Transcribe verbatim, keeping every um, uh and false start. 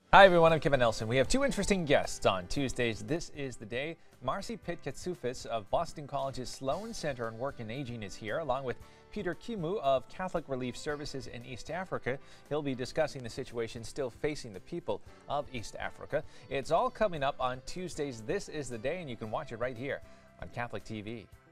Hi everyone, I'm Kevin Nelson. We have two interesting guests on Tuesdays. This is the day. Marcy Pitt-Catsouphes of Boston College's Sloan Center on Work and Aging is here, along with Peter Kimu of Catholic Relief Services in East Africa. He'll be discussing the situation still facing the people of East Africa. It's all coming up on Tuesdays. This is the day, and you can watch it right here on Catholic T V.